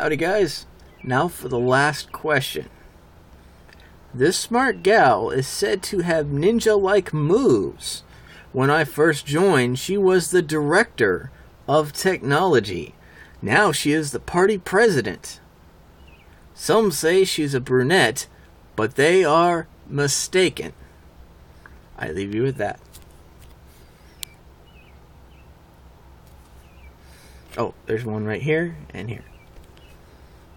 Howdy, guys. Now for the last question. This smart gal is said to have ninja-like moves. When I first joined, she was the director of technology. Now she is the party president. Some say she's a brunette, but they are mistaken. I leave you with that. Oh, there's one right here and here.